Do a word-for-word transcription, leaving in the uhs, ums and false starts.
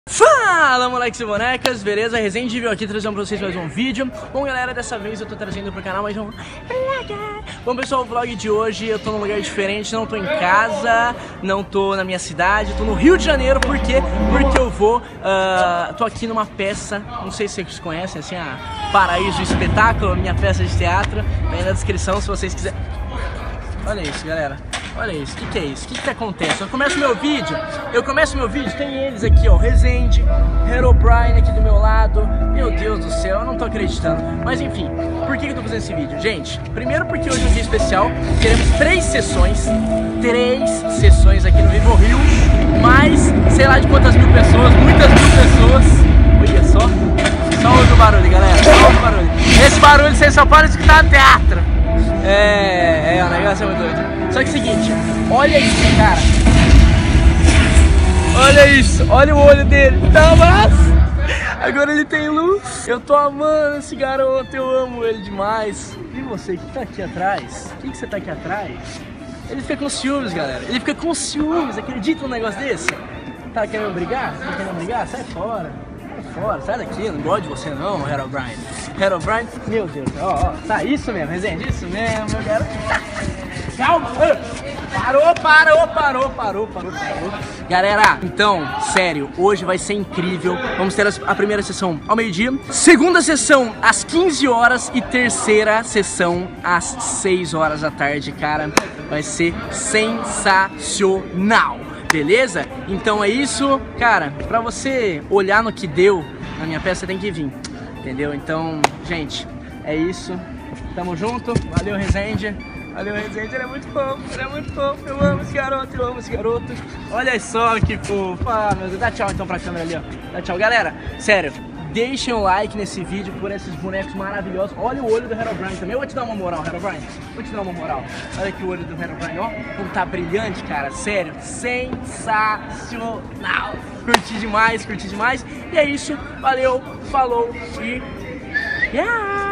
Fala, moleques e bonecas, beleza? Resende veio aqui trazendo pra vocês mais um vídeo. Bom, galera, dessa vez eu tô trazendo pro canal mais um... Bom, pessoal, o vlog de hoje eu tô num lugar diferente, não tô em casa, não tô na minha cidade, tô no Rio de Janeiro, por quê? Porque eu vou, uh, tô aqui numa peça, não sei se vocês conhecem, assim, a Paraíso Espetáculo, minha peça de teatro, tá aí na descrição se vocês quiserem. Olha isso, galera. Olha isso, o que, que é isso? O que, que acontece? Eu começo meu vídeo, eu começo meu vídeo, tem eles aqui, ó, Resende, Herobrine aqui do meu lado. Meu Deus do céu, eu não tô acreditando. Mas enfim, por que eu tô fazendo esse vídeo? Gente, primeiro porque hoje é um dia especial, teremos três sessões, três sessões aqui no Vivo Rio, mais sei lá de quantas mil pessoas, muitas mil pessoas. Olha só, só ouve o barulho, galera, só ouve o barulho. Esse barulho vocês só podem escutar no teatro. É, é, o negócio é muito doido. Só que é o seguinte, olha isso, cara. Olha isso, olha o olho dele. Tá, mas agora ele tem luz. Eu tô amando esse garoto, eu amo ele demais. E você, que tá aqui atrás? O que, que você tá aqui atrás? Ele fica com ciúmes, galera. Ele fica com ciúmes, acredita num negócio desse? Tá querendo brigar? Tá querendo brigar? Sai fora. Sai fora, sai daqui, eu não gosto de você não, Herobrine. Herobrine, meu Deus, ó, ó, tá isso mesmo, Resende, isso mesmo, meu garoto. Calma, parou, parou, parou, parou, parou, parou. Galera, então, sério, hoje vai ser incrível. Vamos ter a primeira sessão ao meio-dia, segunda sessão às quinze horas e terceira sessão às seis horas da tarde, cara. Vai ser sensacional. Beleza? Então é isso, cara, pra você olhar no que deu na minha peça, tem que vir, entendeu? Então, gente, é isso, tamo junto, valeu Resende, valeu Resende, ele é muito fofo, ele é muito fofo, eu amo esse garoto, eu amo esse garoto, olha só que fofo, ah, meu Deus, dá tchau então pra câmera ali, ó, dá tchau, galera, sério. Deixem o like nesse vídeo por esses bonecos maravilhosos. Olha o olho do Herobrine também. Eu vou te dar uma moral, Herobrine. Vou te dar uma moral. Olha aqui o olho do Herobrine, ó. Como tá brilhante, cara. Sério, sensacional. Curti demais, curti demais. E é isso. Valeu, falou e... Yeah!